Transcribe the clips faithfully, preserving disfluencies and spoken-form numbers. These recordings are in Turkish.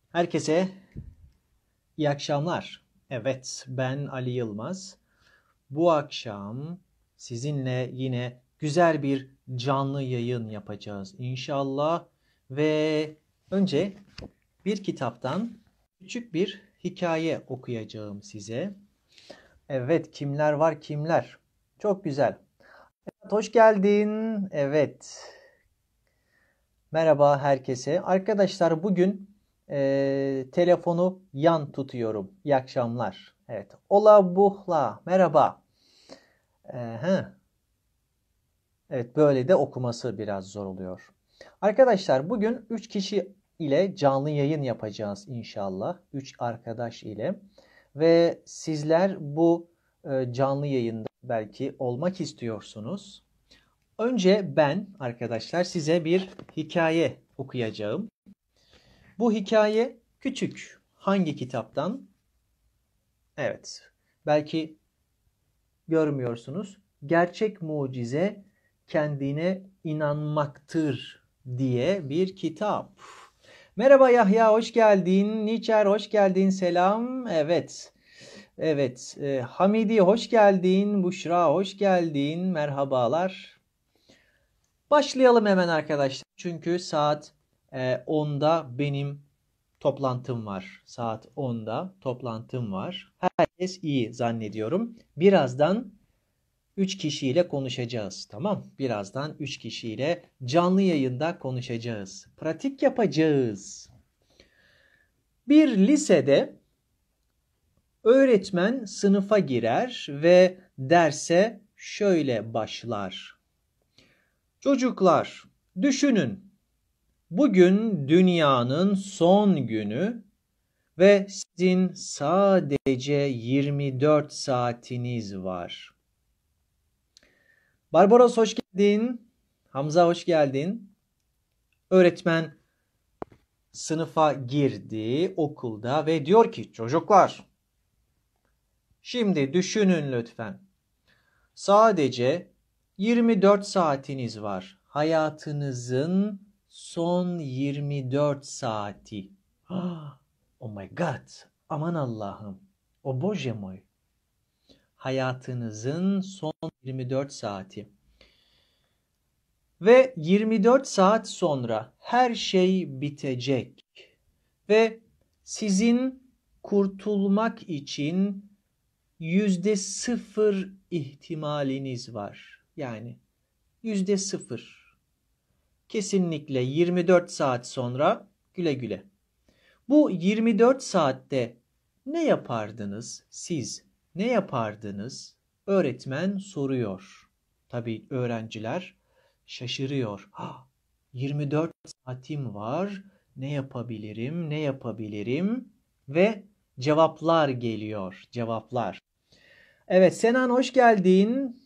Herkese iyi akşamlar. Evet, ben Ali Yılmaz. Bu akşam sizinle yine güzel bir canlı yayın yapacağız inşallah. Ve önce bir kitaptan küçük bir hikaye okuyacağım size. Evet, kimler var kimler? Çok güzel. Evet, hoş geldin. Evet. Merhaba herkese. Arkadaşlar bugün e, telefonu yan tutuyorum. İyi akşamlar. Evet. Ola buhla. Merhaba. Ee, evet, böyle de okuması biraz zor oluyor. Arkadaşlar bugün üç kişi ile canlı yayın yapacağız inşallah. üç arkadaş ile. Ve sizler bu e, canlı yayında belki olmak istiyorsunuz. Önce ben arkadaşlar size bir hikaye okuyacağım. Bu hikaye küçük. Hangi kitaptan? Evet. Belki görmüyorsunuz. Gerçek mucize kendine inanmaktır diye bir kitap. Merhaba Yahya, hoş geldin. Niçer, hoş geldin. Selam. Evet. Evet. E, Hamidi, hoş geldin. Büşra, hoş geldin. Merhabalar. Başlayalım hemen arkadaşlar. Çünkü saat e, onda benim toplantım var. Saat onda toplantım var. Herkes iyi zannediyorum. Birazdan üç kişiyle konuşacağız. Tamam? Birazdan üç kişiyle canlı yayında konuşacağız. Pratik yapacağız. Bir lisede öğretmen sınıfa girer ve derse şöyle başlar. Çocuklar, düşünün. Bugün dünyanın son günü ve sizin sadece yirmi dört saatiniz var. Barbaros hoş geldin. Hamza hoş geldin. Öğretmen sınıfa girdi okulda ve diyor ki çocuklar, şimdi düşünün lütfen. Sadece yirmi dört saatiniz var. Hayatınızın son yirmi dört saati. Oh my God. Aman Allah'ım. O Bože moj. Hayatınızın son yirmi dört saati. Ve yirmi dört saat sonra her şey bitecek. Ve sizin kurtulmak için yüzde sıfır ihtimaliniz var. Yani yüzde sıfır. Kesinlikle yirmi dört saat sonra güle güle. Bu yirmi dört saatte ne yapardınız siz? Ne yapardınız? Öğretmen soruyor. Tabii öğrenciler şaşırıyor. Ha, yirmi dört saatim var. Ne yapabilirim? Ne yapabilirim? Ve cevaplar geliyor. Cevaplar. Evet, Senan hoş geldin.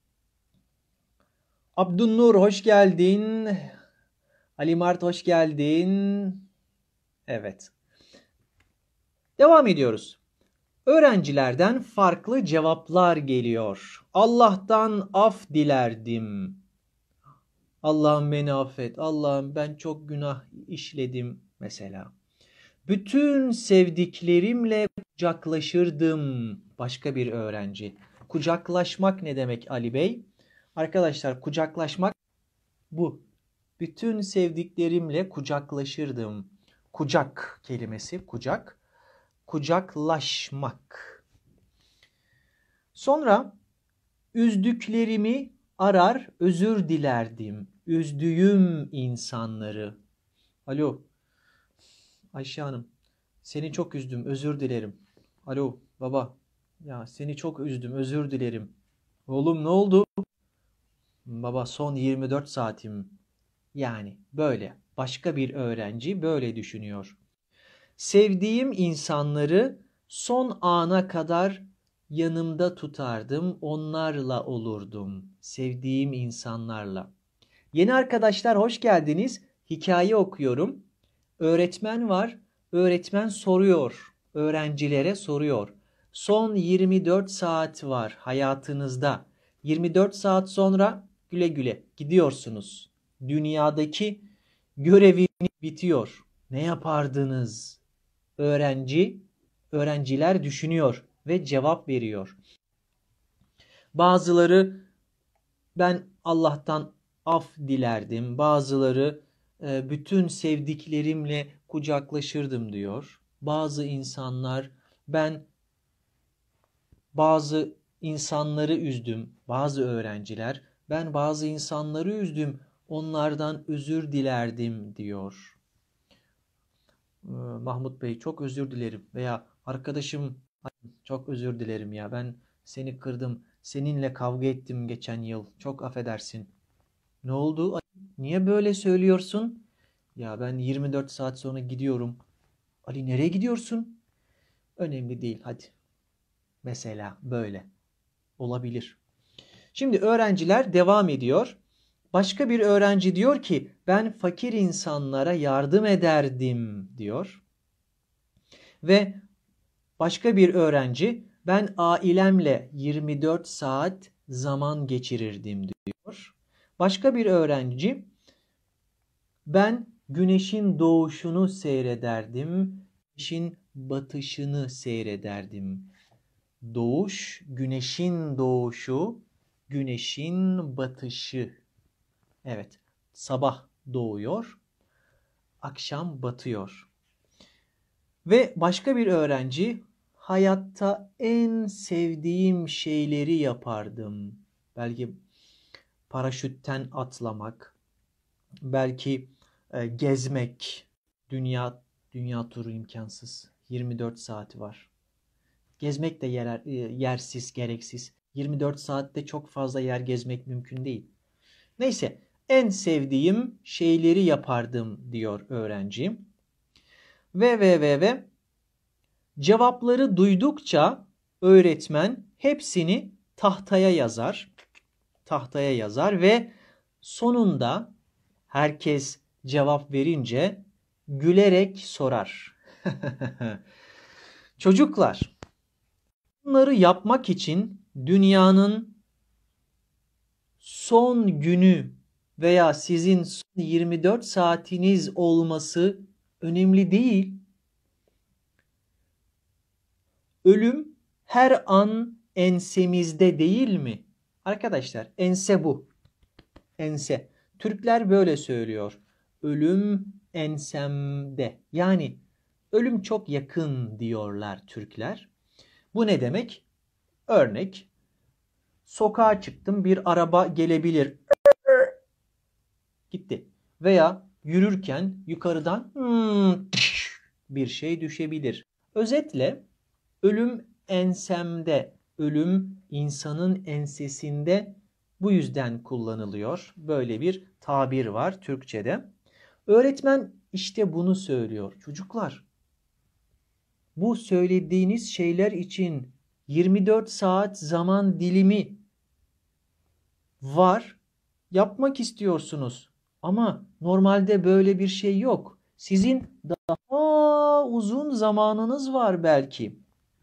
Abdünnur hoş geldin. Ali Mart hoş geldin. Evet. Devam ediyoruz. Öğrencilerden farklı cevaplar geliyor. Allah'tan af dilerdim. Allah'ım beni affet. Allah'ım ben çok günah işledim mesela. Bütün sevdiklerimle kucaklaşırdım. Başka bir öğrenci. Kucaklaşmak ne demek Ali Bey? Arkadaşlar kucaklaşmak bu. Bütün sevdiklerimle kucaklaşırdım. Kucak kelimesi kucak. Kucaklaşmak. Sonra üzdüklerimi arar özür dilerdim. Üzdüğüm insanları. Alo Ayşe Hanım, seni çok üzdüm, özür dilerim. Alo baba, ya seni çok üzdüm, özür dilerim. Oğlum ne oldu? Baba son yirmi dört saatim. Yani böyle. Başka bir öğrenci böyle düşünüyor. Sevdiğim insanları son ana kadar yanımda tutardım, onlarla olurdum. Sevdiğim insanlarla. Yeni arkadaşlar hoş geldiniz. Hikaye okuyorum. Öğretmen var. Öğretmen soruyor. Öğrencilere soruyor. Son yirmi dört saat var hayatınızda. yirmi dört saat sonra güle güle gidiyorsunuz. Dünyadaki göreviniz bitiyor. Ne yapardınız? öğrenci, öğrenciler düşünüyor ve cevap veriyor. Bazıları ben Allah'tan af dilerdim. Bazıları e, bütün sevdiklerimle kucaklaşırdım diyor. Bazı insanlar ben bazı insanları üzdüm. Bazı öğrenciler ben bazı insanları üzdüm. Onlardan özür dilerdim diyor. Ee, Mahmut Bey çok özür dilerim veya arkadaşım çok özür dilerim ya ben seni kırdım. Seninle kavga ettim geçen yıl. Çok affedersin. Ne oldu? Niye böyle söylüyorsun? Ya ben yirmi dört saat sonra gidiyorum. Ali nereye gidiyorsun? Önemli değil hadi. Mesela böyle olabilir. Şimdi öğrenciler devam ediyor. Başka bir öğrenci diyor ki ben fakir insanlara yardım ederdim diyor. Ve başka bir öğrenci ben ailemle yirmi dört saat zaman geçirirdim diyor. Başka bir öğrenci ben güneşin doğuşunu seyrederdim, güneşin batışını seyrederdim. Doğuş, güneşin doğuşu, güneşin batışı. Evet, sabah doğuyor, akşam batıyor. Ve başka bir öğrenci, hayatta en sevdiğim şeyleri yapardım. Belki paraşütten atlamak, belki e, gezmek. Dünya dünya turu imkansız. yirmi dört saati var. Gezmek de yer, e, yersiz, gereksiz. yirmi dört saatte çok fazla yer gezmek mümkün değil. Neyse, en sevdiğim şeyleri yapardım diyor öğrenci. Ve ve ve ve cevapları duydukça öğretmen hepsini tahtaya yazar. Tahtaya yazar ve sonunda herkes cevap verince gülerek sorar. Çocuklar, bunları yapmak için dünyanın son günü veya sizin son yirmi dört saatiniz olması önemli değil. Ölüm her an ensemizde değil mi? Arkadaşlar ense bu. Ense. Türkler böyle söylüyor. Ölüm ensemde. Yani ölüm çok yakın diyorlar Türkler. Bu ne demek? Örnek. Sokağa çıktım, bir araba gelebilir. Gitti. Veya yürürken yukarıdan hmm, bir şey düşebilir. Özetle ölüm ensemde, ölüm insanın ensesinde, bu yüzden kullanılıyor. Böyle bir tabir var Türkçe'de. Öğretmen işte bunu söylüyor. Çocuklar, bu söylediğiniz şeyler için yirmi dört saat zaman dilimi var. Yapmak istiyorsunuz. Ama normalde böyle bir şey yok. Sizin daha uzun zamanınız var belki.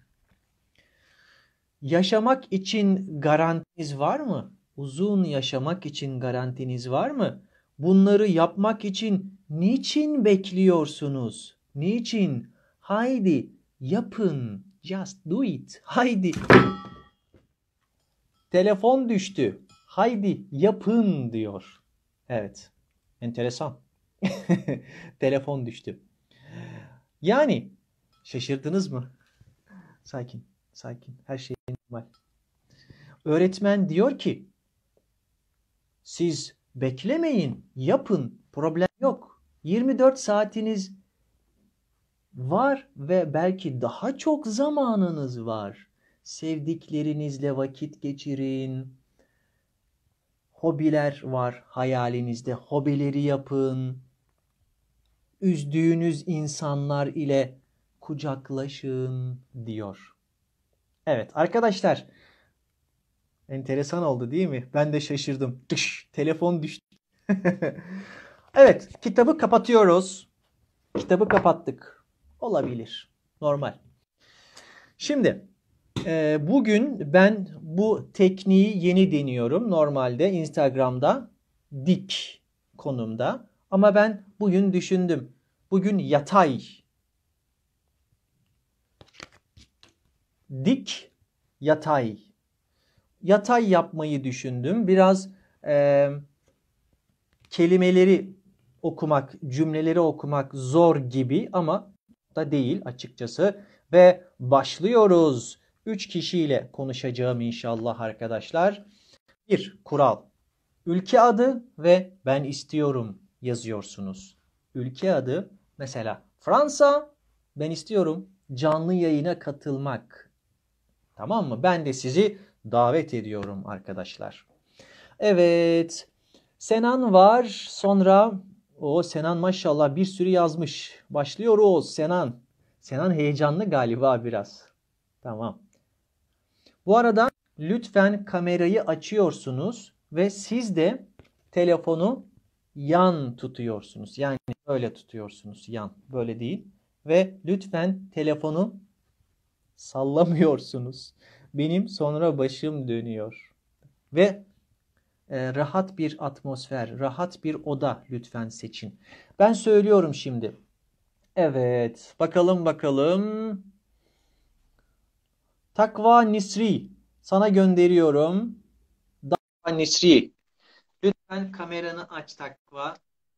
Yaşamak için garantiniz var mı? Uzun yaşamak için garantiniz var mı? Bunları yapmak için niçin bekliyorsunuz? Niçin? Haydi yapın. Just do it. Haydi. Telefon düştü. Haydi yapın diyor. Evet. Enteresan. Telefon düştü. Yani şaşırdınız mı? Sakin, sakin. Her şey normal. Öğretmen diyor ki siz beklemeyin, yapın. Problem yok. yirmi dört saatiniz var ve belki daha çok zamanınız var. Sevdiklerinizle vakit geçirin. Hobiler var hayalinizde. Hobileri yapın. Üzdüğünüz insanlar ile kucaklaşın diyor. Evet arkadaşlar, enteresan oldu değil mi? Ben de şaşırdım. Tış, telefon düştü. Evet, kitabı kapatıyoruz. Kitabı kapattık. Olabilir. Normal. Şimdi e, bugün ben bu tekniği yeni deniyorum. Normalde Instagram'da dik konumda. Ama ben bugün düşündüm. Bugün yatay dik, yatay. Yatay yapmayı düşündüm. Biraz e, kelimeleri okumak, cümleleri okumak zor gibi ama da değil açıkçası. Ve başlıyoruz. Üç kişiyle konuşacağım inşallah arkadaşlar. Bir kural. Ülke adı ve ben istiyorum yazıyorsunuz. Ülke adı mesela Fransa, ben istiyorum canlı yayına katılmak. Tamam mı? Ben de sizi davet ediyorum arkadaşlar. Evet. Senan var. Sonra o Senan maşallah bir sürü yazmış. Başlıyoruz Senan. Senan heyecanlı galiba biraz. Tamam. Bu arada lütfen kamerayı açıyorsunuz ve siz de telefonu yan tutuyorsunuz. Yani böyle tutuyorsunuz, yan. Böyle değil. Ve lütfen telefonu sallamıyorsunuz. Benim sonra başım dönüyor. Ve e, rahat bir atmosfer, rahat bir oda lütfen seçin. Ben söylüyorum şimdi. Evet, bakalım bakalım. Takva Nisri, sana gönderiyorum. Takva Nisri, lütfen kameranı aç Takva.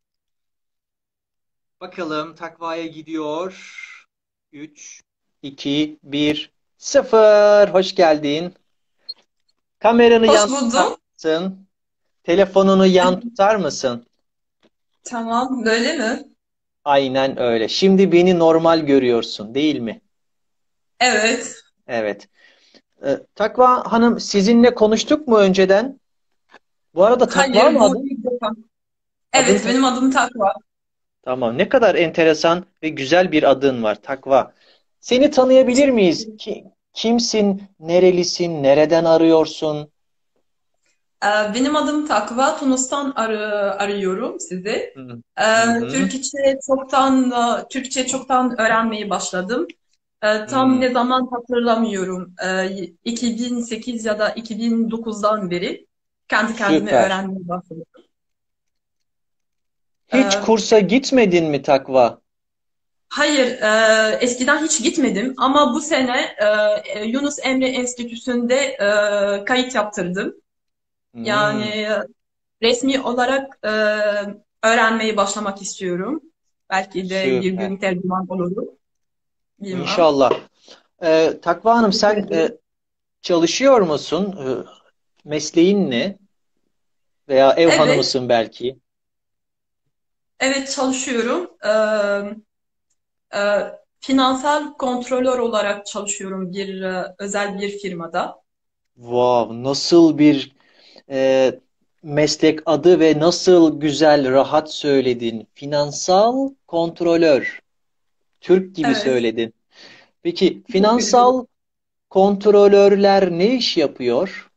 Bakalım Takva'ya gidiyor. üç, iki, bir, sıfır. Hoş geldin. Kameranı Hoş yan tutar buldum. mısın? Telefonunu yan tutar mısın? Tamam, böyle mi? Aynen öyle. Şimdi beni normal görüyorsun, değil mi? Evet. Evet. Ee, Takva Hanım, sizinle konuştuk mu önceden? Bu arada Takva Hayır, mı bu adın? ilk defa. Adın Evet, Tak. benim adım Takva. Tamam. Ne kadar enteresan ve güzel bir adın var, Takva. Seni tanıyabilir miyiz? Ki, kimsin? Nerelisin? Nereden arıyorsun? Ee, Benim adım Takva. Tunus'tan arı, arıyorum sizi. Hı hı. Ee, Hı. Türkçe çoktan e, Türkçe çoktan öğrenmeyi başladım. Ee, tam Hı. ne zaman hatırlamıyorum. Ee, iki bin sekiz ya da iki bin dokuzdan beri kendi kendime Süper. öğrenmeye başladım. Hiç Ee, kursa gitmedin mi Takva? Hayır, e, eskiden hiç gitmedim ama bu sene e, Yunus Emre Enstitüsü'nde e, kayıt yaptırdım. Hı. Yani resmi olarak e, öğrenmeyi başlamak istiyorum. Belki de bir Süper. gün tercüman olurum, bilmem. İnşallah. Ee, Takva Hanım, Teşekkür sen ederim. e, çalışıyor musun? Ee, mesleğin ne? Veya ev Evet, hanımısın belki. evet çalışıyorum. E, e, Finansal kontrolör olarak çalışıyorum bir e, özel bir firmada. Wow, nasıl bir e, meslek adı ve nasıl güzel, rahat söyledin. Finansal kontrolör. Türk gibi Evet, söyledin. Peki teşekkür ederim. finansal kontrolörler ne iş yapıyor?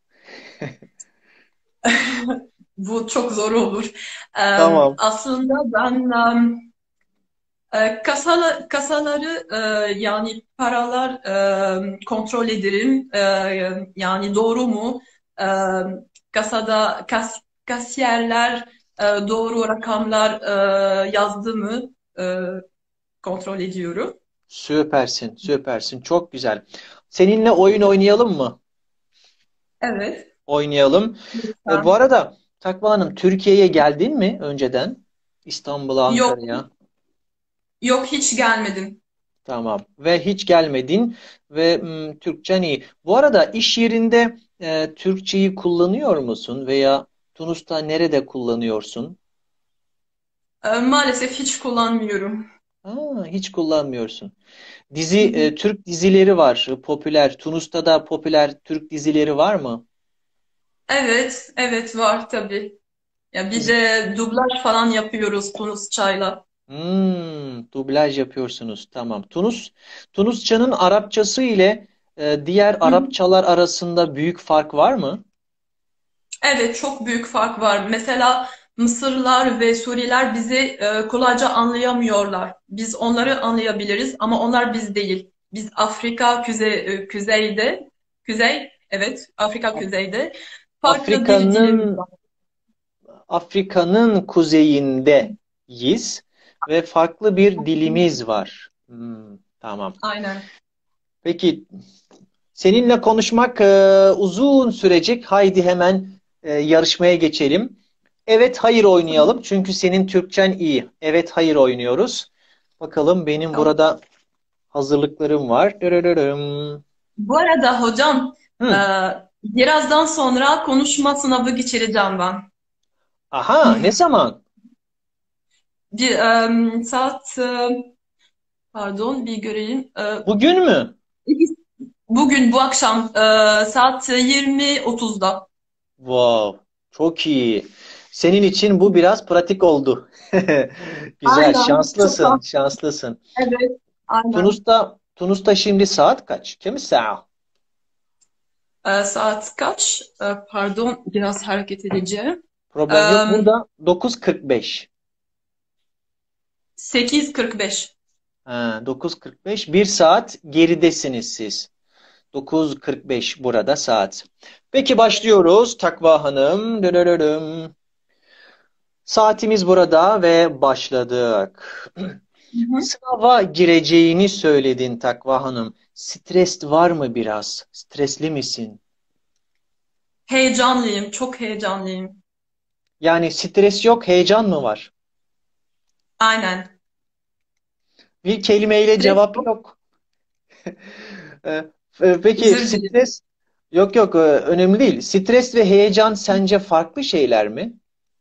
Bu çok zor olur. E, Tamam. Aslında ben E, kasala, kasaları e, yani paralar e, kontrol ederim. E, yani doğru mu? E, Kasada kas, kasiyerler e, doğru rakamlar e, yazdı mı? E, Kontrol ediyorum. Süpersin, süpersin. Çok güzel. Seninle oyun oynayalım mı? Evet. Oynayalım. E, bu Lütfen. arada Takva Hanım, Türkiye'ye geldin mi önceden? İstanbul'a, Yok, Ankara'ya. yok hiç gelmedim. Tamam. Ve hiç gelmedin ve m, Türkçen iyi. Bu arada iş yerinde e, Türkçeyi kullanıyor musun veya Tunus'ta nerede kullanıyorsun? E, maalesef hiç kullanmıyorum. Aa, hiç kullanmıyorsun. Dizi, Hı e, hı. Türk dizileri var, e, popüler. Tunus'ta da popüler Türk dizileri var mı? Evet, evet var tabii. Ya bir Dizi- de dublaj falan yapıyoruz Tunusçayla. Hmm, dublaj yapıyorsunuz. Tamam. Tunus, Tunusçanın Arapçası ile e, diğer Hı hı. Arapçalar arasında büyük fark var mı? Evet, çok büyük fark var. Mesela Mısırlılar ve Suriyeliler bizi e, kolayca anlayamıyorlar. Biz onları anlayabiliriz ama onlar biz değil. Biz Afrika küze, e, kuzeyde, kuzey, evet, Afrika kuzeyde farklı bir dilimiz Afrika'nın var. Afrika'nın kuzeyindeyiz ve farklı bir dilimiz var. Hmm, tamam. Aynen. Peki Seninle konuşmak e, uzun sürecek. Haydi hemen e, yarışmaya geçelim. Evet, hayır oynayalım. Çünkü senin Türkçen iyi. Evet, hayır oynuyoruz. Bakalım benim Tamam. burada hazırlıklarım var. Dırırırım. Bu arada hocam, e, Hı. birazdan sonra konuşma sınavı geçireceğim ben. Aha, ne zaman? Bir e, saat, e, pardon bir göreyim. E, Bugün mü? bugün bu akşam e, saat yirmi otuzda. Wow, çok iyi. Senin için bu biraz pratik oldu. Güzel, Aynen. Çok şanslısın, az. şanslısın. Evet. Aynen. Tunus'ta, Tunus'ta şimdi saat kaç? Kim saat? E, saat kaç? E, pardon biraz hareket edeceğim. E, Problem yok. Burada dokuz kırk beş. sekiz kırk beş. Ha, dokuz kırk beş. Bir saat geridesiniz siz. dokuz kırk beş burada saat. Peki başlıyoruz Takva Hanım. Dırırırım. Saatimiz burada ve başladık. Hı hı. Sınava gireceğini söyledin Takva Hanım. Stres var mı biraz? Stresli misin? Heyecanlıyım. Çok heyecanlıyım. Yani stres yok, heyecan mı var? Aynen. Bir kelimeyle Stres cevap yok. yok. Ee, e, Peki Özür dilerim. stres yok yok e, önemli değil. Stres ve heyecan sence farklı şeyler mi?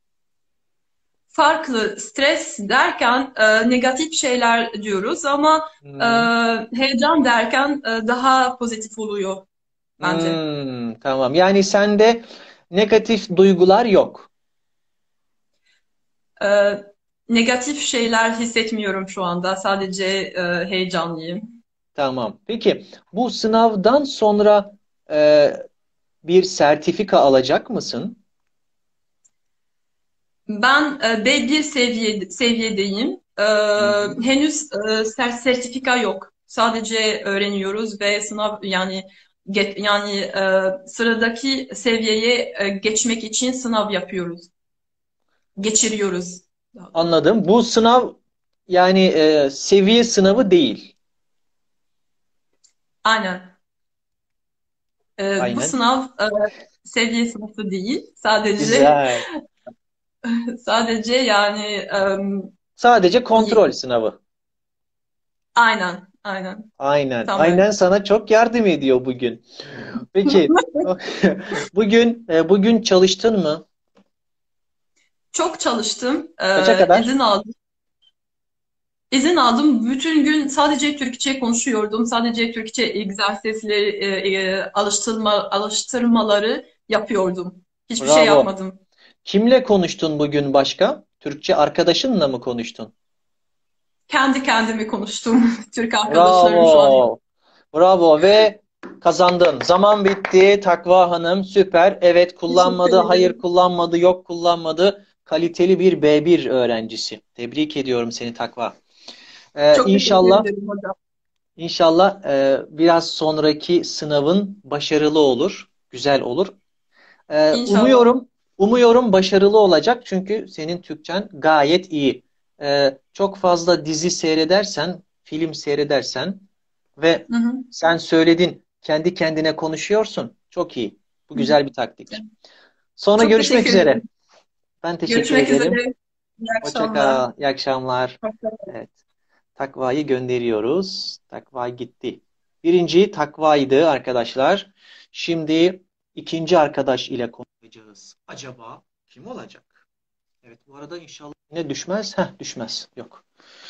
Farklı, stres derken e, negatif şeyler diyoruz ama e, Hmm, heyecan derken e, daha pozitif oluyor bence. hmm, tamam. Yani sende negatif duygular yok. E, Negatif şeyler hissetmiyorum şu anda. Sadece e, heyecanlıyım. Tamam. Peki bu sınavdan sonra e, bir sertifika alacak mısın? Ben e, B bir seviye, seviyedeyim. E, Hı hı. henüz e, ser- sertifika yok. Sadece öğreniyoruz ve sınav yani get, yani e, sıradaki seviyeye e, geçmek için sınav yapıyoruz. Geçiriyoruz daha doğrusu. Anladım. Bu sınav yani e, seviye sınavı değil. Aynen. E, bu Aynen. sınav e, seviye sınavı değil. Sadece Güzel. sadece yani e, Sadece bir kontrol sınavı. aynen aynen Aynen. tam öyle. Aynen sana çok yardım ediyor bugün. Peki bugün e, bugün çalıştın mı? Çok çalıştım. Kaça E, kadar? izin aldım. İzin aldım. Bütün gün sadece Türkçe konuşuyordum. Sadece Türkçe egzersizleri, e, e, alıştırma, alıştırmaları yapıyordum. Hiçbir şey Bravo. yapmadım. Kimle konuştun bugün başka? Türkçe arkadaşınla mı konuştun? Kendi kendime konuştum. Türk arkadaşlarım şu an yok. Bravo. Bravo ve kazandın. Zaman bitti. Takva Hanım süper. Evet kullanmadı, Teşekkür hayır ederim. kullanmadı, yok kullanmadı. Kaliteli bir B bir öğrencisi. Tebrik ediyorum seni Takva. Ee, Çok teşekkür inşallah ederim hocam. inşallah e, biraz sonraki sınavın başarılı olur, güzel olur. Ee, İnşallah. umuyorum, umuyorum başarılı olacak çünkü senin Türkçen gayet iyi. Ee, çok fazla dizi seyredersen, film seyredersen ve Hı hı. sen söyledin, kendi kendine konuşuyorsun. Çok iyi. Bu Hı hı. güzel bir taktik. Sonra Çok görüşmek teşekkür üzere. ederim. Ben teşekkür Görüşmek ederim. üzere. İyi Hoşça akşamlar. kal, iyi akşamlar. Evet, takvayı gönderiyoruz. Takva gitti. Birinci takvaydı arkadaşlar. Şimdi ikinci arkadaş ile konuşacağız. Acaba kim olacak? Evet, bu arada inşallah yine düşmez. Heh, düşmez. Yok.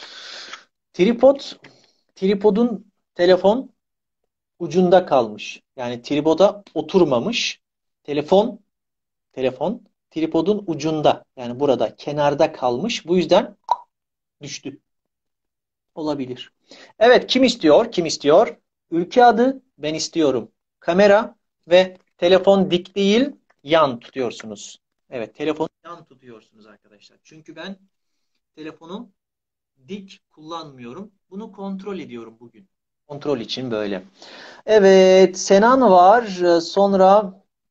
Tripod, tripodun telefon ucunda kalmış. Yani tripoda oturmamış. Telefon, telefon tripodun ucunda. Yani burada kenarda kalmış. Bu yüzden düştü. Olabilir. Evet, kim istiyor? Kim istiyor? Ülke adı ben istiyorum. Kamera ve telefon dik değil, yan tutuyorsunuz. Evet, telefonu yan tutuyorsunuz arkadaşlar. Çünkü ben telefonu dik kullanmıyorum. Bunu kontrol ediyorum bugün. Kontrol için böyle. Evet, Senan var. Sonra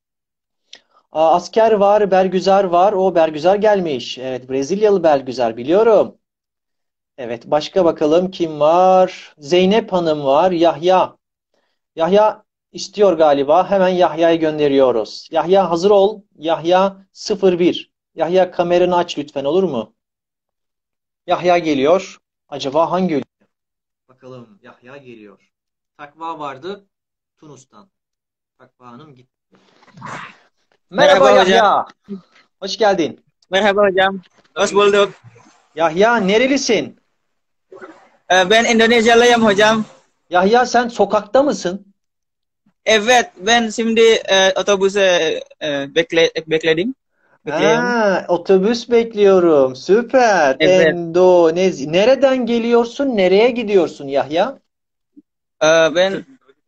asker var, Bergüzar var. O Bergüzar gelmiş. Evet, Brezilyalı Bergüzar biliyorum. Evet, başka bakalım kim var? Zeynep Hanım var. Yahya. Yahya istiyor galiba. Hemen Yahya'yı gönderiyoruz. Yahya hazır ol. Yahya sıfır bir. Yahya kameranı aç lütfen olur mu? Yahya geliyor. Acaba hangi ülke? Bakalım Yahya geliyor. Takva vardı Tunus'tan. Takva Hanım gitti. Merhaba Merhaba hocam. Yahya. Hoş geldin. Merhaba hocam. Hoş bulduk. Yahya nerelisin? Ee, Ben Indonezyalıyım hocam. Yahya sen sokakta mısın? Evet, ben şimdi e, otobüse e, bekle, bekledim. Bekliyorum. Ha, otobüs bekliyorum. Süper. Evet. Endonezya. Nereden geliyorsun? Nereye gidiyorsun Yahya? Ee, ben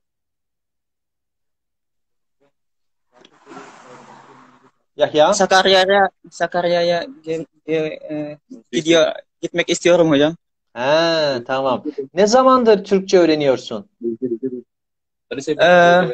Yahya. Sakarya'ya Sakarya'ya ge- ge- e, gidiyor gitmek istiyorum hocam. Ha, tamam. Ne zamandır Türkçe öğreniyorsun? Ee,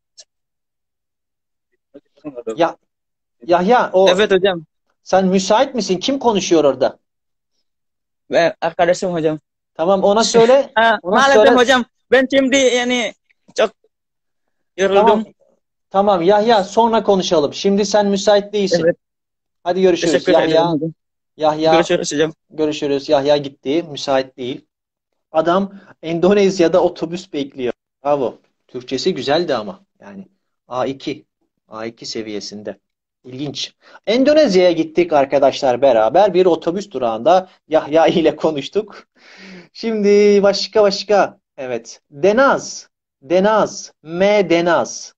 Ya Yahya, o evet hocam. sen müsait misin? Kim konuşuyor orada? Ben arkadaşım hocam. Tamam, ona söyle. Ha, Ona maalesef söyle. hocam. Ben şimdi yani çok Tamam. yoruldum. Tamam Yahya, sonra konuşalım. Şimdi sen müsait değilsin. Evet. Hadi görüşürüz. Teşekkür ederim Yahya, hocam. Yahya Görüşürüz hocam. görüşürüz. Yahya gitti. Müsait değil. Adam Endonezya'da otobüs bekliyor. Bravo. Türkçesi güzeldi ama. Yani A iki. A iki seviyesinde. İlginç. Endonezya'ya gittik arkadaşlar beraber. Bir otobüs durağında Yahya ile konuştuk. Şimdi başka başka. Evet. Denaz. Denaz. M Denaz.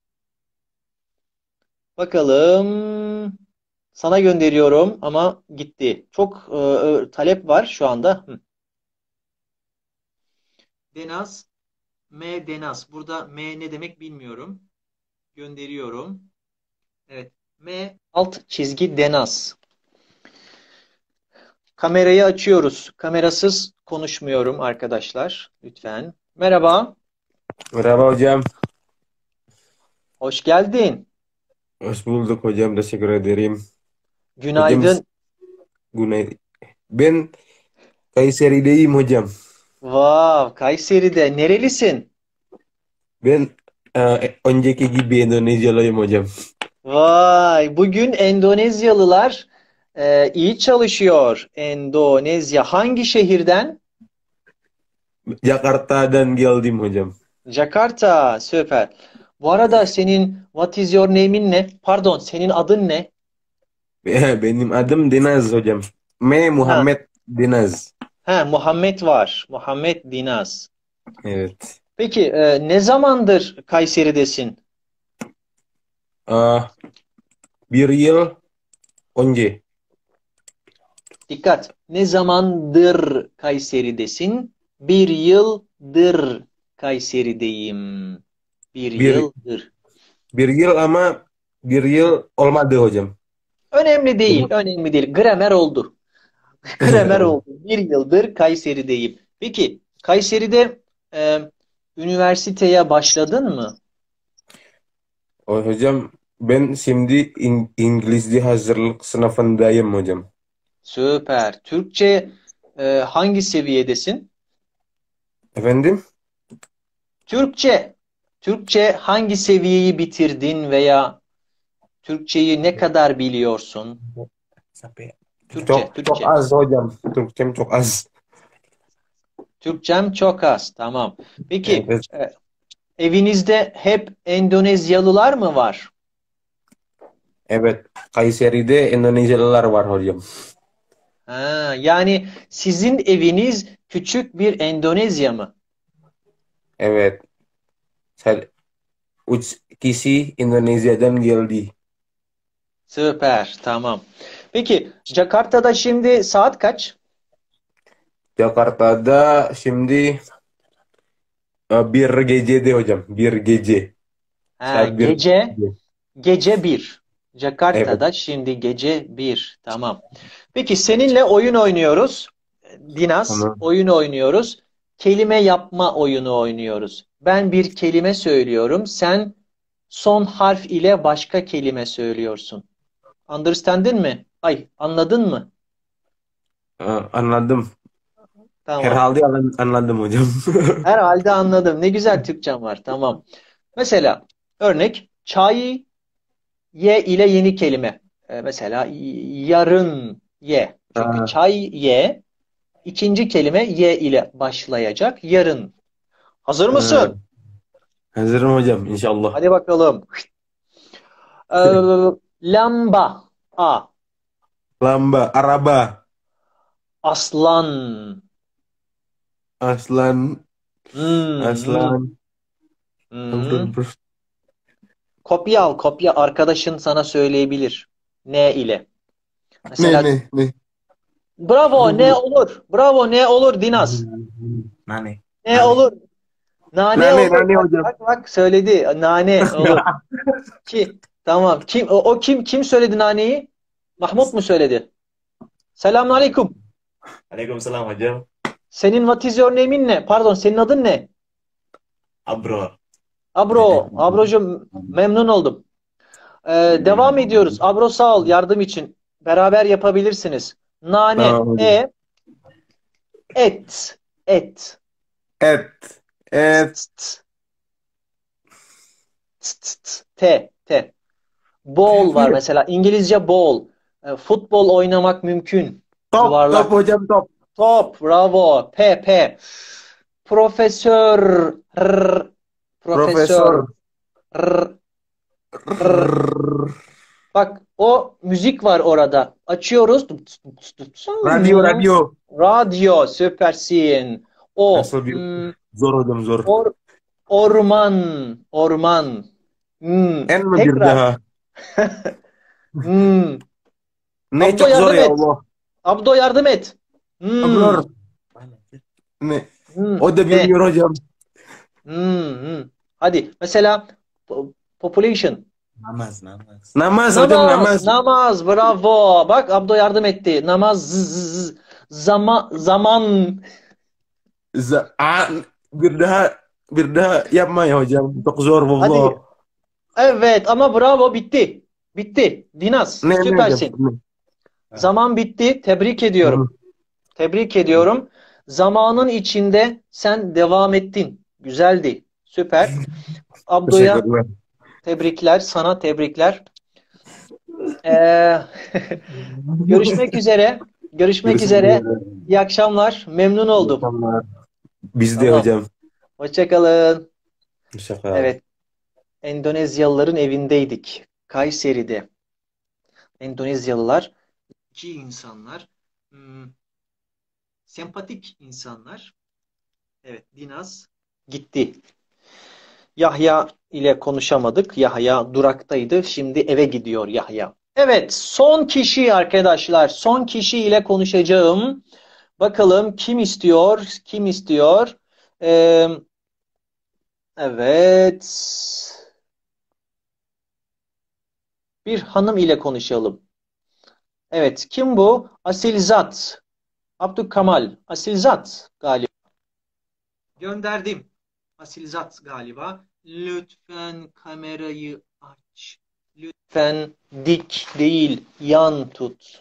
Bakalım. Sana gönderiyorum ama gitti. Çok e, e, talep var şu anda. Hı. Denaz. M Denaz. Burada M ne demek bilmiyorum. Gönderiyorum. Evet. M alt çizgi Denaz. Kamerayı açıyoruz. Kamerasız konuşmuyorum arkadaşlar. Lütfen. Merhaba. Merhaba hocam. Hoş geldin. Hoş bulduk hocam. Teşekkür ederim. Hocam Günaydın. Günay. Ben Kayseri'deyim hocam. Vav, Kayseri'de. Nerelisin? Ben e, önceki gibi Endonezyalıyım hocam. Vay, bugün Endonezyalılar e, iyi çalışıyor. Endonezya. Hangi şehirden? Jakarta'dan geldim hocam. Jakarta. Süper. Bu arada senin what is your name'in ne? Pardon, senin adın ne? Benim adım Dinaz hocam. Me Ha, Muhammed Dinaz. ha Muhammed var. Muhammed Dinaz. Evet. Peki e, ne zamandır Kayseri'desin? Ah, bir yıl önce. Dikkat. Ne zamandır Kayseri'desin? Bir yıldır Kayseri'deyim. Bir Bir, yıldır. bir yıl ama bir yıl olmadı hocam. Önemli değil, önemli değil. Gramer oldu. Gramer oldu. Bir yıldır Kayseri'deyim. Peki, Kayseri'de e, üniversiteye başladın mı? O hocam ben şimdi İng- İngilizce hazırlık sınıfındayım hocam. Süper. Türkçe e, hangi seviyedesin? Efendim? Türkçe. Türkçe hangi seviyeyi bitirdin veya Türkçeyi ne kadar biliyorsun? Sampai Türkçe, çok çok Türkçe. az hocam. Türkçem çok az. Türkçem çok az. Tamam. Peki, Evet, e, evinizde hep Endonezyalılar mı var? evet. Kayseri'de Endonezyalılar var hocam. Ha, yani sizin eviniz küçük bir Endonezya mı? Evet. Saya, üç kişi Endonezya'dan geldi. Süper, tamam. Peki, Jakarta'da şimdi saat kaç? Jakarta'da şimdi e, bir gecede hocam. Bir gece. Ha, Saat bir gece, gece. gece bir. Evet. Jakarta'da şimdi gece bir. Tamam. Peki seninle oyun oynuyoruz. Dinas, Tamam. oyun oynuyoruz. Kelime yapma oyunu oynuyoruz. Ben bir kelime söylüyorum. Sen son harf ile başka kelime söylüyorsun. Understandin mi? Ay, anladın mı? E, anladım. Tamam. Herhalde an- anladım hocam. Herhalde anladım. Ne güzel Türkçem var. Tamam. Mesela örnek çay ye ile yeni kelime. Ee, mesela yarın ye. Çünkü Ha, çay ye ikinci kelime ye ile başlayacak. Yarın. Hazır ha. mısın? Hazırım hocam inşallah. Hadi bakalım. Ee, lamba. A. Lamba, araba, Aslan. aslan, Hmm, hmm, aslan. hmm. Ampun, bro. Kopya al, kopya. Arkadaşın sana söyleyebilir. Ne ile? Nih, Mesela nih, nih. bravo ne olur? Bravo ne olur Dinas? Nane, Ne nane. olur? Nane Nane, olur. nane Bak hocam. bak bak söyledi. Nane olur. Ki tamam. Kim o, o kim kim söyledi naneyi? Mahmut mu söyledi? Selamünaleyküm. Waalaikumsalam hocam. Senin what is your name'in ne? Pardon, senin adın ne? Abro. Abro. Abrocuğum memnun oldum. Ee, devam ediyoruz. Abro sağ ol yardım için. Beraber yapabilirsiniz. Nane. Tamam hocam. E. Et. Et. Et, et, Tıt tıt. Tıt tıt. T. T. Ball var mesela. İngilizce ball. E, futbol oynamak mümkün. top, top Yuvarlak. hocam top. Top. Bravo. P. P. Profesör. R. Profesör. Profesor. R. R. Bak o müzik var orada. Açıyoruz. Radio, radio. Radyo. Süpersin. O. Nasıl bir Hmm, zor hocam zor. or, orman. Orman. Hmm, En mi bir tekrar. daha? Hmm. Ne Abdo çok zor yardım ya et. Allah. Abdo yardım et. Hmm. Abrar. Ne? Hmm. O da Ne? bilmiyor hocam. Hmm. Hmm. Hadi mesela po- population. Namaz, namaz. Namaz hocam Namaz. namaz. Namaz. Bravo. Bak Abdo yardım etti. Namaz. Z, z, z. Zama, zaman. Z- A- bir daha bir daha yapma ya hocam. Çok zor Hadi. vallahi. Evet ama bravo bitti. Bitti. Dinas Ne ne hocam? süpersin. Ne? Zaman bitti. Tebrik Hı. ediyorum. Tebrik ediyorum. Zamanın içinde sen devam ettin. Güzeldi. Süper. Abdo'ya Teşekkürler. tebrikler. Sana tebrikler. Ee, görüşmek üzere. Görüşmek Görüşmek üzere. üzere. İyi akşamlar. Memnun oldum. Tamam. Biz de Tamam. hocam. Hoşça kalın. Şaka. Evet. Endonezyalıların evindeydik. Kayseri'de. Endonezyalılar iki insanlar. Hmm, sempatik insanlar. Evet, Dinas gitti. Yahya ile konuşamadık. Yahya duraktaydı. Şimdi eve gidiyor Yahya. Evet, son kişi arkadaşlar. Son kişi ile konuşacağım. Bakalım kim istiyor? Kim istiyor? Ee, evet. Bir hanım ile konuşalım. Evet, kim bu? Asilzat. Abdülkamal. Asilzat galiba. Gönderdim. Asilzat galiba. Lütfen kamerayı aç. Lütfen dik değil, yan tut.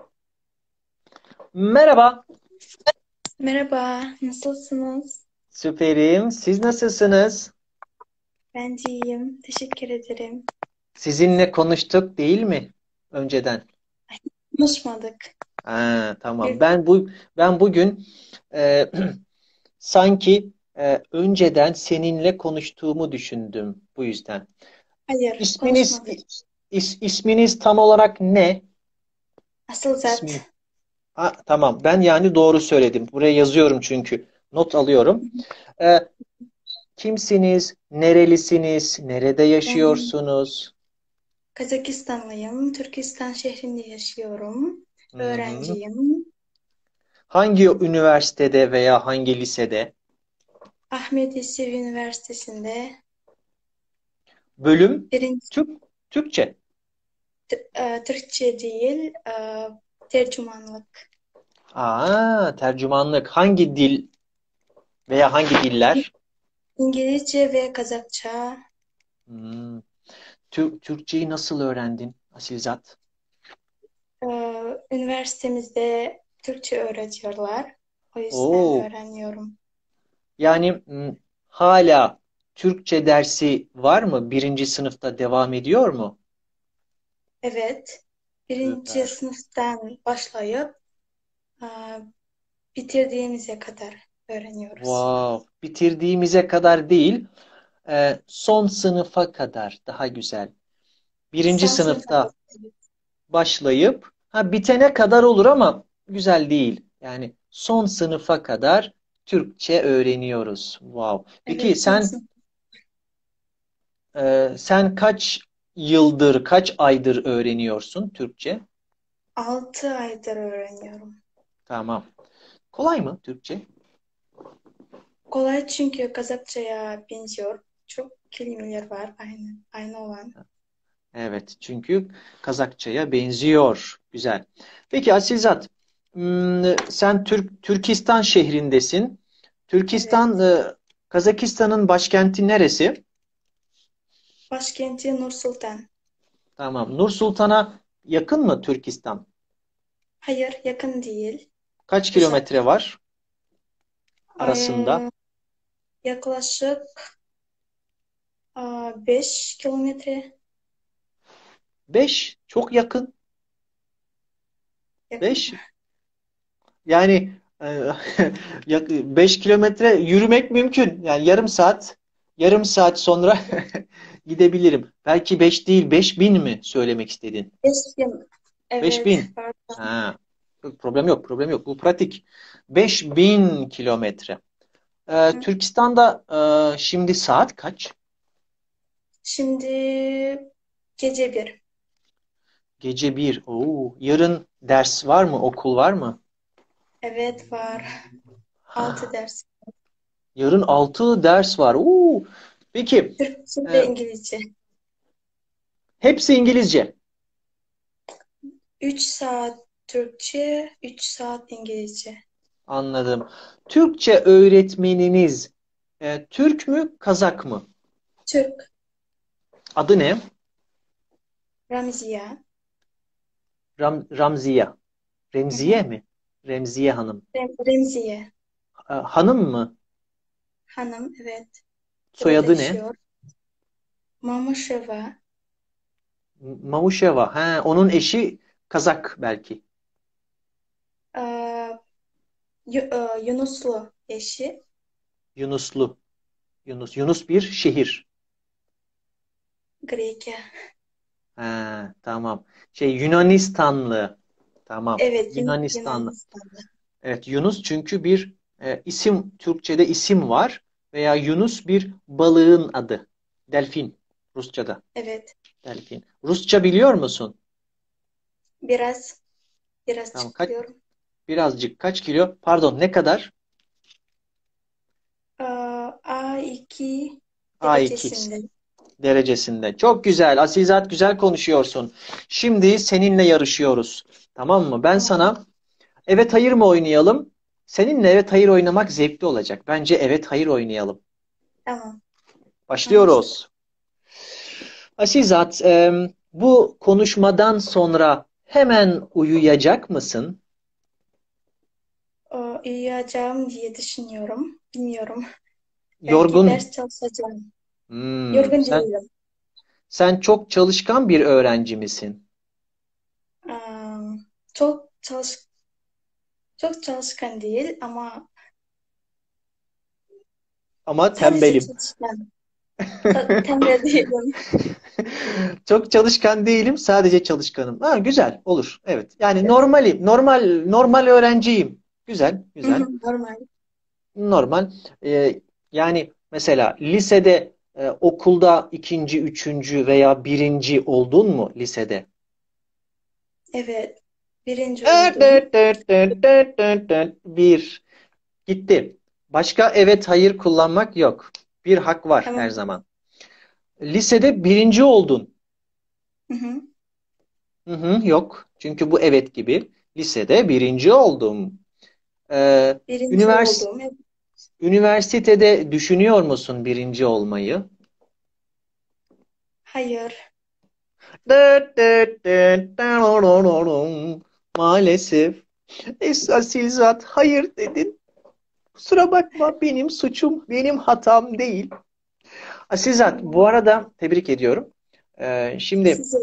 Merhaba. Merhaba, nasılsınız? Süperim. Siz nasılsınız? Ben de iyiyim, teşekkür ederim. Sizinle konuştuk değil mi? Önceden. Konuşmadık. Ha, tamam. Bir, Ben bu ben bugün e, sanki e, önceden seninle konuştuğumu düşündüm bu yüzden. hayır, İsminiz konuşmadık. is, isminiz tam olarak ne? Asıl İsmi. zat. Ha, tamam. Ben yani doğru söyledim. Buraya yazıyorum çünkü. Not alıyorum. E, kimsiniz? Nerelisiniz? Nerede Ben yaşıyorsunuz? Kazakistanlıyım, Türkistan şehrinde yaşıyorum. Hı hı. Öğrenciyim. Hangi üniversitede veya hangi lisede? Ahmet Yesevi Üniversitesi'nde Bölüm? birinci, Türk, Türkçe. T- e, Türkçe değil, e, tercümanlık. Aa, tercümanlık. Hangi dil veya hangi diller? İngilizce ve Kazakça. Hmm. Tür- Türkçeyi nasıl öğrendin Asilzat? E, Üniversitemizde Türkçe öğretiyorlar. O yüzden Oo, öğreniyorum. yani hmm, hala Türkçe dersi var mı? Birinci sınıfta devam ediyor mu? Evet. Birinci Süper. sınıftan başlayıp aa, bitirdiğimize kadar öğreniyoruz. Wow. Bitirdiğimize kadar değil, e, son sınıfa kadar daha güzel. Birinci Son sınıfa sınıfta kadar. başlayıp ha bitene kadar olur ama güzel değil. Yani son sınıfa kadar Türkçe öğreniyoruz. Wow. Peki Evet, son sen sınıf. e, sen kaç yıldır, kaç aydır öğreniyorsun Türkçe? Altı aydır öğreniyorum. Tamam. Kolay mı Türkçe? Kolay çünkü Kazakçaya benziyor. Çok kelimeler var aynı, aynı olan. Evet, çünkü Kazakçaya benziyor. Güzel. Peki Asilzat, hmm, sen Türk Türkistan şehrindesin. Türkistan, Evet. e, Kazakistan'ın başkenti neresi? Başkenti Nur Sultan. Tamam. Nur Sultan'a yakın mı Türkistan? Hayır, yakın değil. Kaç Uzak. kilometre var arasında? Ee, yaklaşık beş kilometre Beş. Çok yakın. yakın. Beş. Yani beş kilometre yürümek mümkün. Yani yarım saat, yarım saat sonra gidebilirim. Belki beş değil, beş bin mi söylemek istedin? Beş bin. Beş Evet, bin. pardon. Ha, yok, problem yok, problem yok. Bu pratik. Beş bin kilometre. Ee, Hı. Türkistan'da e, şimdi saat kaç? Şimdi gece bir. Gece bir. Oo, yarın ders var mı? Okul var mı? Evet, var. Altı ders. Yarın altı ders var. Oo. Peki, Türkçe ve e, İngilizce. hepsi İngilizce. Üç saat Türkçe, üç saat İngilizce. Anladım. Türkçe öğretmeniniz e, Türk mü, Kazak mı? Türk. Adı ne? Ramziya. Ram, Ramziye. Hı Remziye hı. mi? Remziye Hanım. Rem- Remziye. E, hanım mı? Hanım, evet. Burada Soyadı ne? yaşıyor. Mamuşeva. Mamuşeva. Ha, onun eşi Kazak belki. Ee, Yu- e, Yunuslu eşi. Yunuslu. Yunus. Yunus bir şehir. Grekya. Ha, tamam. Şey Yunanistanlı. Tamam. Evet, Yun Yunanistanlı. Yunanistan'da. Evet, Yunus çünkü bir e, isim, Türkçe'de isim var veya Yunus bir balığın adı. Delfin Rusça'da. Evet. Delfin. Rusça biliyor musun? Biraz, biraz Tamam. Kaç, çıkıyorum. birazcık kaç kilo? Pardon, ne kadar? Ee, A iki A iki derecesinde. derecesinde. Çok güzel. Asilzat güzel konuşuyorsun. Şimdi seninle yarışıyoruz. Tamam mı? Ben Tamam, sana evet hayır mı oynayalım? Seninle evet hayır oynamak zevkli olacak. Bence evet hayır oynayalım. tamam. Anlaştık. Başlıyoruz. Asilzat, em, bu konuşmadan sonra hemen uyuyacak mısın? Ee, uyuyacağım diye düşünüyorum. Bilmiyorum. Belki Yorgun. ders çalışacağım. Hmm, Yorgun sen değilim. sen çok çalışkan bir öğrenci misin? Ee, çok çalış çok çalışkan değil ama Ama sadece tembelim. çalışkan. Ta- Tembel değilim. Çok çalışkan değilim, sadece çalışkanım. Ha, güzel, olur. Evet. Yani Evet. normalim, normal normal öğrenciyim. Güzel, Hı hı, güzel. normal. Normal. Ee, yani mesela lisede, e, okulda ikinci, üçüncü veya birinci oldun mu lisede? Evet. Birinci Dört, oldum. dört, dört, dört, dört, dört, dört. Bir. Gitti. Başka evet hayır kullanmak yok. Bir hak var her Tamam. zaman. Lisede birinci oldun. Hı hı. Hı hı, yok. Çünkü bu evet gibi. Lisede birinci oldum. Ee, Birinci ünivers oldum. Evet. üniversitede düşünüyor musun birinci olmayı? Hayır. Dıt dıt dıt dararararım. Maalesef. Esra Silzat hayır dedin. Kusura bakma benim suçum, benim hatam değil. Asizat, bu arada tebrik ediyorum. Ee, şimdi Size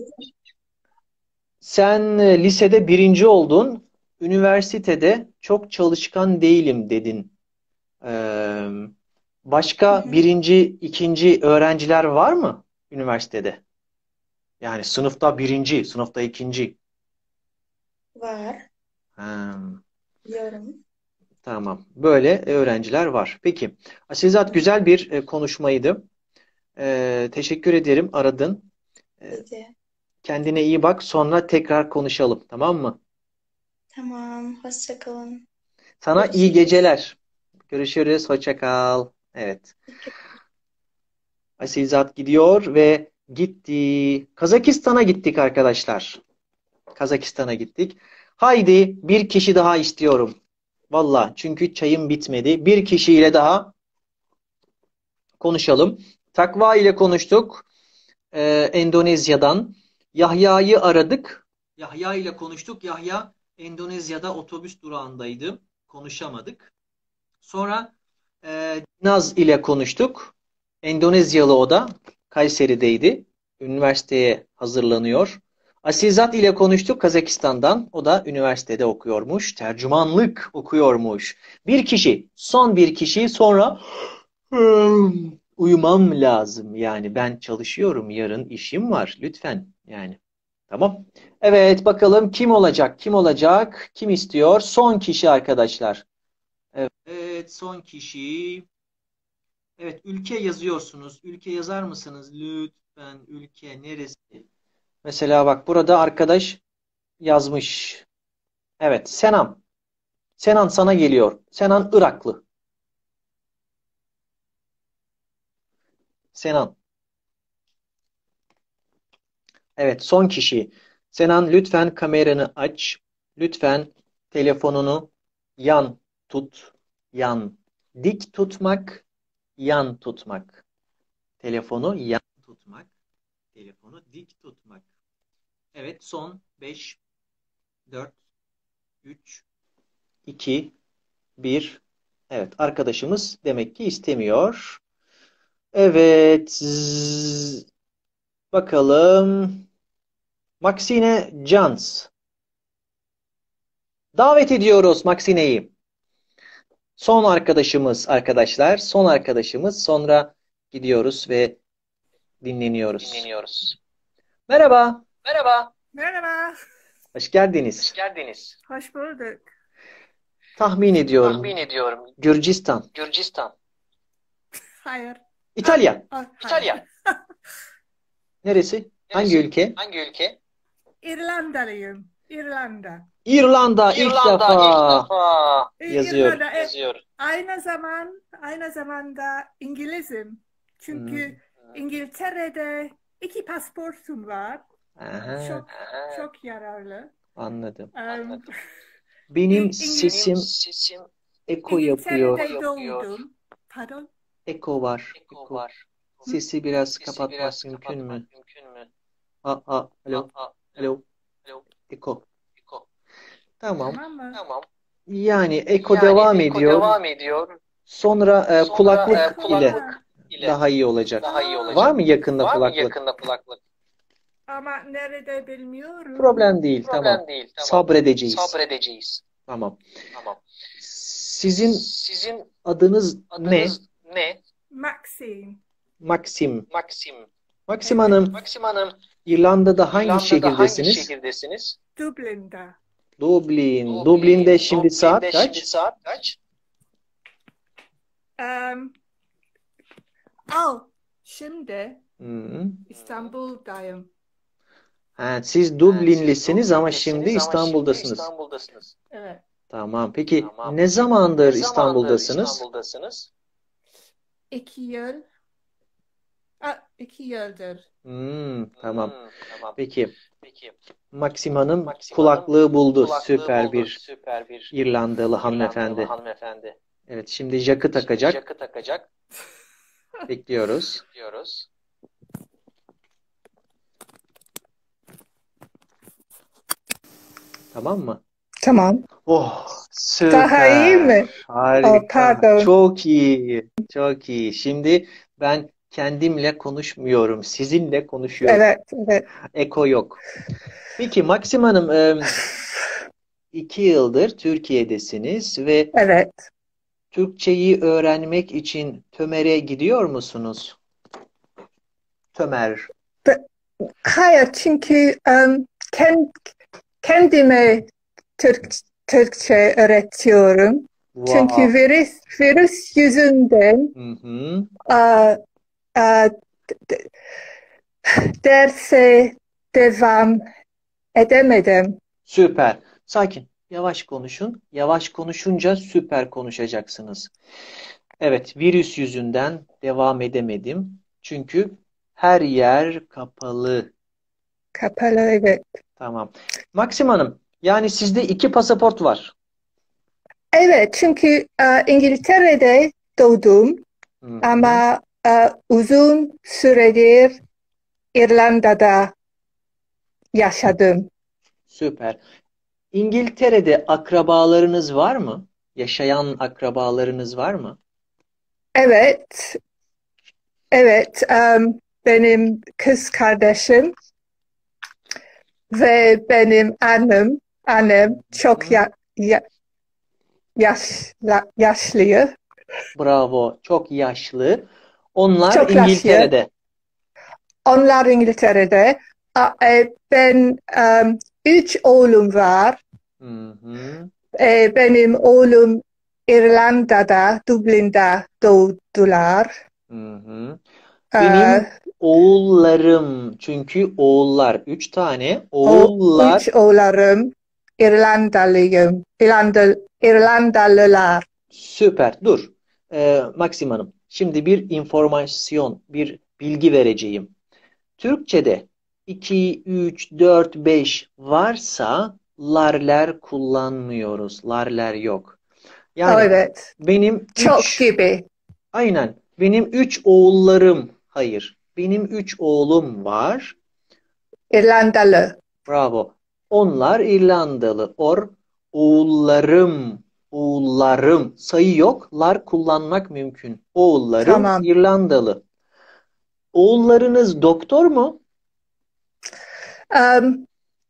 sen e, lisede birinci oldun, üniversitede çok çalışkan değilim dedin. Ee, Hı başka hı. birinci, ikinci öğrenciler var mı üniversitede? Yani sınıfta birinci, sınıfta ikinci. Var. Ha, Biliyorum. tamam. Böyle öğrenciler var. Peki. Asizat, güzel bir e, konuşmaydı. Ee, teşekkür ederim, aradın. Ee, Size. kendine iyi bak. Sonra tekrar konuşalım. Tamam mı? Tamam. Hoşça kalın. Sana iyi Görüşürüz. geceler. Görüşürüz. Hoşça kal. Evet. Dikkat. Asilzat gidiyor ve gitti. Kazakistan'a gittik arkadaşlar. Kazakistan'a gittik. Haydi bir kişi daha istiyorum. Valla çünkü çayım bitmedi. Bir kişiyle daha konuşalım. Takva ile konuştuk. Ee, Endonezya'dan. Yahya'yı aradık. Yahya ile konuştuk. Yahya Endonezya'da otobüs durağındaydı. Konuşamadık. Sonra e, Naz ile konuştuk. Endonezyalı o da. Kayseri'deydi. Üniversiteye hazırlanıyor. Asilzat ile konuştuk Kazakistan'dan. O da üniversitede okuyormuş. Tercümanlık okuyormuş. Bir kişi. Son bir kişi. Sonra uyumam lazım. Yani ben çalışıyorum. Yarın işim var. Lütfen. Yani. Tamam. Evet, bakalım kim olacak? Kim olacak? Kim istiyor? Son kişi arkadaşlar. Evet, son kişi. Evet, ülke yazıyorsunuz. Ülke yazar mısınız? Lütfen, ülke neresi? Mesela bak, burada arkadaş yazmış. Evet, Senan. Senan sana geliyor. Senan Iraklı. Senan. Evet, son kişi. Senan, lütfen kameranı aç. Lütfen telefonunu yan tut. Yan. Dik tutmak, yan tutmak. Telefonu yan tutmak. Telefonu dik tutmak. Evet, son beş, dört, üç, iki, bir. Evet, arkadaşımız demek ki istemiyor. Evet. zzz, bakalım. Maxine Jans. Davet ediyoruz Maxine'yi. Son arkadaşımız arkadaşlar. Son arkadaşımız. Sonra gidiyoruz ve dinleniyoruz. Dinleniyoruz. Merhaba. Merhaba. Merhaba, Hoş geldiniz. Hoş geldiniz. hoş bulduk. Tahmin ediyorum. Tahmin ediyorum. Gürcistan. Gürcistan. Hayır. İtalya. Ah, hayır. İtalya. Neresi? Hangi ülke? Hangi ülke? İrlandalıyım. İrlanda. İrlanda ilk İrlanda ilk defa defa İ- yazıyor. İrlanda, e, yazıyor. aynı zaman, aynı zamanda İngilizim. Çünkü İngiltere'de iki pasportum var. Aha, Çok çok yararlı. anladım. Em, Benim İng- sesim Sesim eko yapıyor. İngiltere'de yapıyor. doğdum. Pardon? Eko var. eko Eko. var. Sesi biraz Sesi kapatmak biraz mümkün mü? kapatmak mümkün mü? Aa, aa, alo, Aa, alo, alo. eko. Eko. Tamam. Tamam mı? Tamam. Yani eko Yani devam eko ediyor. devam ediyor. Sonra e, Sonra, kulaklık e, ile kulaklık ile daha iyi olacak. daha iyi olacak. Var mı yakında Var mı kulaklık? yakında kulaklık? Ama nerede bilmiyorum. Problem değil, Problem tamam. değil. Tamam. Sabredeceğiz. Sabredeceğiz. Tamam. Tamam. Sizin Sizin adınız ne? adınız ne? Maxine. Maxim. Maxim. Maxim Hanım, Maxim Hanım, İrlanda'da hangi İrlanda'da şehirdesiniz? hangi şehirdesiniz? Dublin'da. Dublin. Dublin'de şimdi saat Dublin'de kaç? Şimdi saat kaç? Em, al. Şimdi Hı. İstanbul'dayım. Ha, siz Siz Dublinlisiniz ama Dublinlisiniz şimdi ama İstanbul'dasınız. Şimdi İstanbul'dasınız. Evet. Tamam. Peki Tamam. ne zamandır Ne zamandır İstanbul'dasınız? İstanbul'dasınız? İki yıl. Ah, iki yıldır. Hmm, tamam. Hmm, tamam. Peki Peki. Maxim Hanım Maxim kulaklığı buldu. kulaklığı Süper buldu. bir Süper bir İrlandalı hanımefendi. İrlandalı hanımefendi. Evet, şimdi jakı takacak. Şimdi jakı takacak. Bekliyoruz. Diyoruz. Tamam mı? Tamam. Oh, Daha iyi süper. mi? Harika. Oh, pardon. Çok iyi. Çok iyi. Şimdi ben Kendimle konuşmuyorum, sizinle konuşuyorum. Evet, evet. Eko yok. Peki Maxim Hanım, e, iki yıldır Türkiye'desiniz ve Evet. Türkçeyi öğrenmek için Tömer'e gidiyor musunuz? Tömer. Hayır, çünkü um, kend, kendime Türk, Türkçe öğretiyorum. Çünkü Wow. virüs, virüs yüzünden Hı hı. uh, uh, d- derse devam edemedim. Süper. Sakin. Yavaş konuşun. Yavaş konuşunca süper konuşacaksınız. Evet, virüs yüzünden devam edemedim. Çünkü her yer kapalı. Kapalı, evet. Tamam. Maxim Hanım, yani sizde iki pasaport var. Evet, çünkü uh, İngiltere'de doğdum Hı hı. ama uh, uzun süredir İrlanda'da yaşadım. Süper. İngiltere'de akrabalarınız var mı? Yaşayan akrabalarınız var mı? Evet, evet. um, benim kız kardeşim ve benim annem, annem çok ya, ya, yaşla, yaşlı, Bravo. Çok yaşlı. Onlar çok yaşlı. İngiltere'de. Onlar İngiltere'de. A- e, Ben um, üç oğlum var. Hı hı. E, benim oğlum İrlanda'da, Dublin'de doğdular. Hı hı. E, Benim oğullarım, çünkü oğullar, üç tane o oğullar. üç oğullarım İrlandalıyım. İrlanda, İrlandalılar. Süper. Dur. Ee, Maxim Hanım, şimdi bir informasyon, bir bilgi vereceğim. Türkçe'de iki, üç, dört, beş varsa larler kullanmıyoruz. Larler yok. Yani Evet. benim Çok üç, gibi. aynen, benim üç oğullarım, hayır, benim üç oğlum var. İrlandalı. Bravo. Onlar İrlandalı. Or, oğullarım, oğullarım. Sayı yok. Lar kullanmak mümkün. Oğullarım Tamam. İrlandalı. Oğullarınız doktor mu? Um,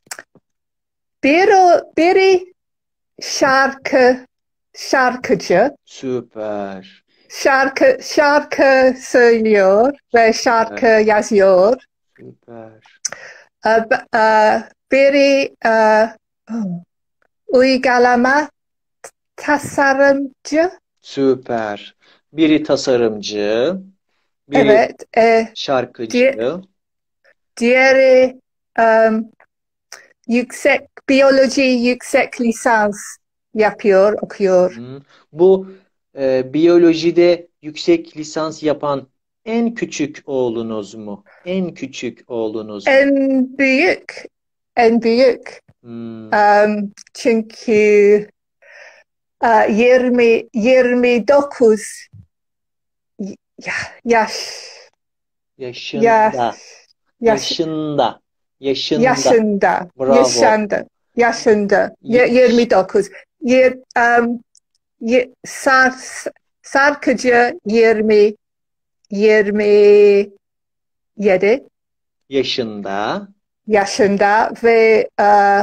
biri, biri şarkı, şarkıcı. Süper. Şarkı, şarkı söylüyor ve şarkı Evet. yazıyor. Süper. Uh, b- uh, biri uh, uygulama tasarımcı. Süper. Biri tasarımcı, biri Evet. E, di- şarkıcı. diğeri um, yüksek biyoloji yüksek lisans yapıyor, okuyor. Hı. Bu e, biyolojide yüksek lisans yapan en küçük oğlunuz mu? En küçük oğlunuz mu? En büyük, en büyük. Hmm. Um, çünkü uh, yirmi, yirmi dokuz y- yaş, Yaşında. yaş, yaş, Yaşında. Yaşında. yaşında, Bravo. yaşında, yaşında, y- Yaş- yirmi dokuz. Yir, um, y- sar, şarkıcı yirmi, yirmi yedi Yaşında. yaşında ve uh,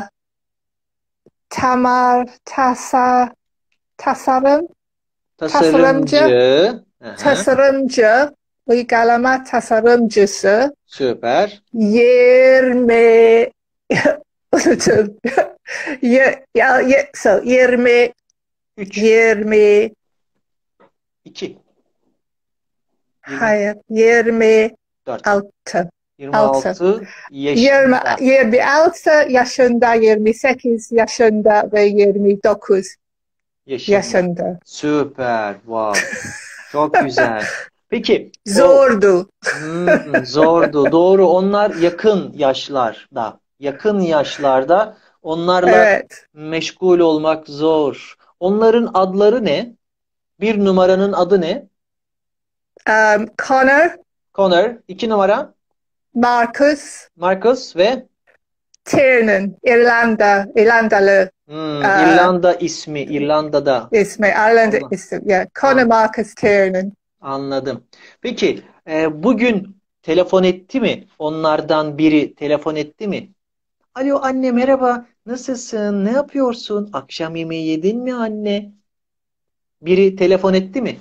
tamar tasa tasarım tasarımcı Tasarımcı. Aha. tasarımcı uygulama tasarımcısı Süper. yirmi unuttum. Ya, ya, ya, so, yirmi Üç. yirmi İki. Yirmi hayır yirmi dört. altı Yirmi altı altı yirmi, yaşında. yirmi altı yaşında, yirmi sekiz yaşında ve yirmi dokuz Yaşında. yaşında. Süper. Wow. Çok güzel. Peki. o Zordu. Hmm, zordu. Doğru. Onlar yakın yaşlarda. Yakın yaşlarda onlarla Evet. meşgul olmak zor. Onların adları ne? Bir numaranın adı ne? Um, Connor, Connor. İki numara Marcus, Marcus ve Tiernan, İrlanda, İrlandalı hmm, uh, İrlanda ismi. İrlanda'da. ismi, İrlanda Allah. ismi. Yeah. Connor Ah, Marcus Tiernan. Anladım. Peki e, bugün telefon etti mi? Onlardan biri telefon etti mi? Alo anne merhaba. Nasılsın? Ne yapıyorsun? Akşam yemeği yedin mi anne? Biri telefon etti mi?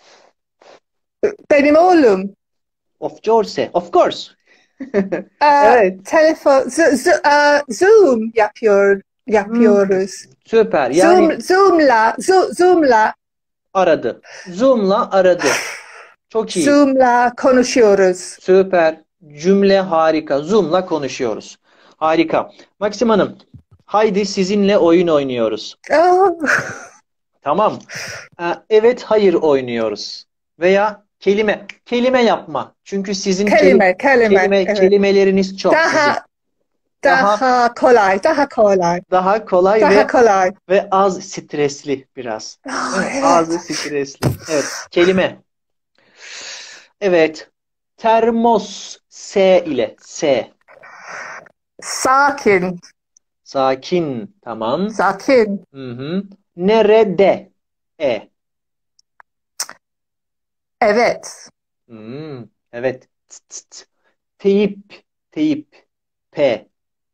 Benim oğlum Of course. Of course. e, Evet. telefon z- z- e, Zoom yapıyor Hmm, yapıyoruz. süper. Yani Zoom Zoom'la Zo- Zoom'la aradı. Zoom'la aradı. Çok iyi. Zoom'la konuşuyoruz. Süper. Cümle harika. Zoom'la konuşuyoruz. Harika. Maxim Hanım, haydi sizinle oyun oynuyoruz. Oh, Tamam. Ee, Evet, hayır oynuyoruz. Veya kelime. Kelime yapma. Çünkü sizin keli- kelime kelime kelime evet. kelimeleriniz çok sizin. Daha Daha daha kolay daha kolay daha kolay daha ve kolay. ve az stresli biraz. Ah, Değil mi? evet. Az stresli. Evet. Kelime. Evet. Termos. S ile. S. Sakin Sakin. Tamam. sakin. Hı hı. Nerede? E. Evet. Hmm, evet. T, t, t. Teyip. Teyip. P.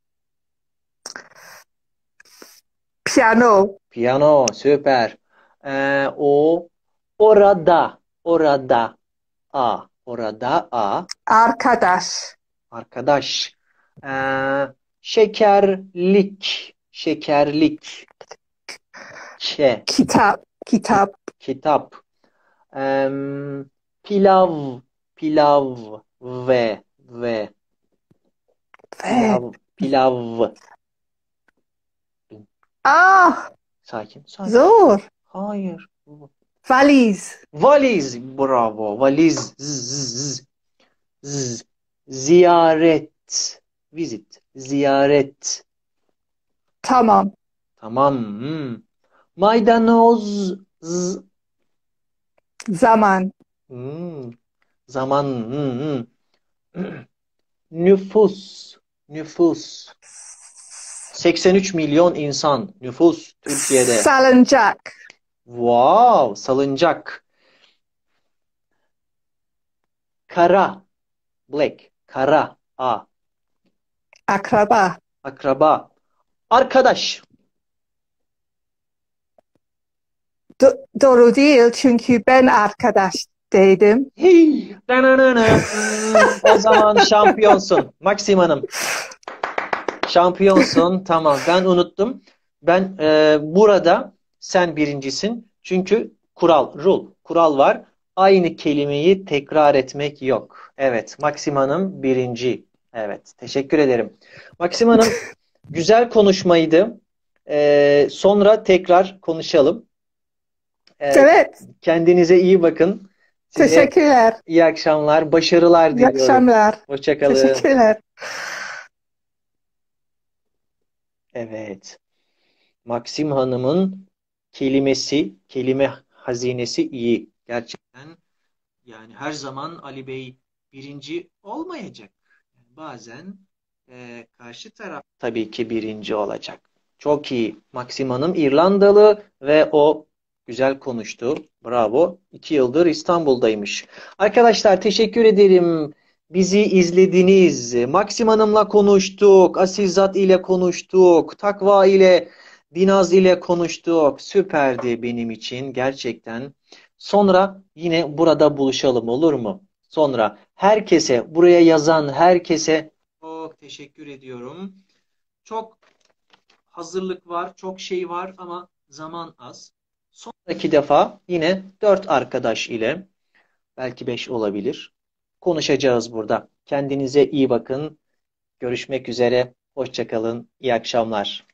Piyano Piyano. Süper. Ee, o. Orada. Orada. A. Orada A. arkadaş Arkadaş. Ee, şekerlik. Şekerlik. Ç. kitap kitap Kitap. Em, pilav. Pilav. Ve. Ve. ve Pilav. Pilav. ah Sakin. Sakin. zor. Hayır. Valiz Valiz. Bravo. Valiz. Z, z, z. Z. Ziyaret. Visit. Ziyaret. tamam. Tamam. Hmm. Maydanoz. Z. Zaman Hmm. Zaman. Hmm, hmm. Nüfus. Nüfus. seksen üç milyon insan. Nüfus Türkiye'de. salıncak Wow. Salıncak. Kara. Black. Kara. A. akraba Akraba. Arkadaş. Do- doğru değil çünkü ben arkadaş dedim. Hey. Dananana. Hmm, O zaman şampiyonsun. Maxim Hanım. Şampiyonsun. Tamam. Ben unuttum. Ben e, burada sen birincisin. Çünkü kural, rule, kural var. Aynı kelimeyi tekrar etmek yok. Evet. Maxim Hanım birinci. Evet. Teşekkür ederim. Maxim Hanım güzel konuşmaydı. E, sonra tekrar konuşalım. E, Evet. Kendinize iyi bakın. Size Teşekkürler. iyi akşamlar, başarılar İyi diliyorum. akşamlar. Hoşça kalın. Teşekkürler. Evet. Maxim Hanım'ın kelimesi, kelime hazinesi iyi. Gerçekten yani her zaman Ali Bey birinci olmayacak. Yani bazen e, karşı taraf tabii ki birinci olacak. Çok iyi. Maxim Hanım İrlandalı ve o güzel konuştu. Bravo. İki yıldır İstanbul'daymış. Arkadaşlar teşekkür ederim. Bizi izlediniz. Maxim Hanım'la konuştuk. Asilzat ile konuştuk. Takva ile, Dinaz ile konuştuk. Süperdi benim için gerçekten. Sonra yine burada buluşalım olur mu? Sonra herkese, buraya yazan herkese çok teşekkür ediyorum. Çok hazırlık var, çok şey var ama zaman az. Sonraki defa yine dört arkadaş ile belki beş olabilir. Konuşacağız burada. Kendinize iyi bakın. Görüşmek üzere. Hoşça kalın. İyi akşamlar.